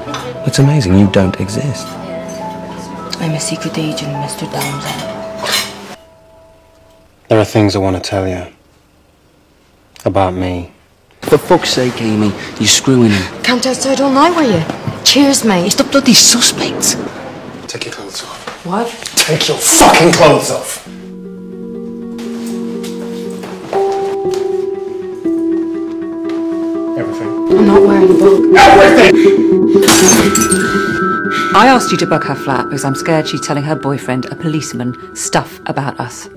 It's amazing you don't exist. I'm a secret agent, Mr. Townsend. There are things I want to tell you. About me. For fuck's sake, Amy, you're screwing him. Camped outside all night, were you? Cheers, mate. He's the bloody suspect. Take your clothes off. What? Take your fucking clothes off! Everything. I'm not wearing a book. Everything! I asked you to book her flat because I'm scared she's telling her boyfriend, a policeman, stuff about us.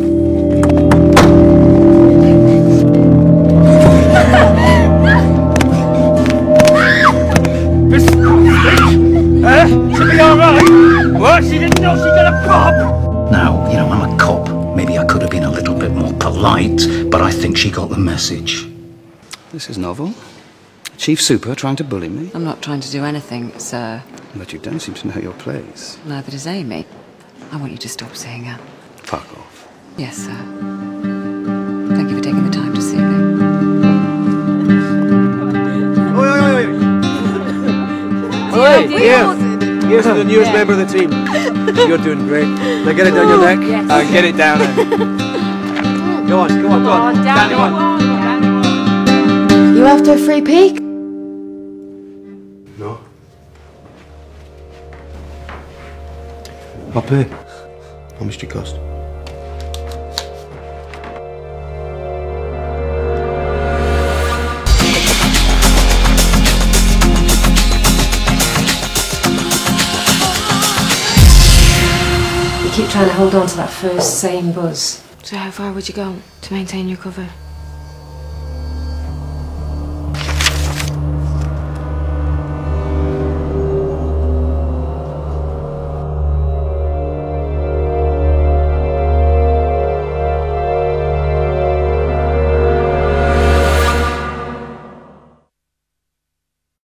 She'll be alright. What? She didn't know she got a cop? Now, you know, I'm a cop. Maybe I could have been a little bit more polite, but I think she got the message. This is novel. Chief Super trying to bully me. I'm not trying to do anything, sir. But you don't seem to know your place. Neither does Amy. I want you to stop seeing her. Fuck off. Yes, sir. Thank you for taking the time to see me. Hey, here's the newest member of the team. You're doing great. Now get it down your neck. Yes. Get it down then. Go on. Down you want. You after a free peek? No. I'll pay. How much do you cost? You keep trying to hold on to that first sane buzz. So how far would you go to maintain your cover?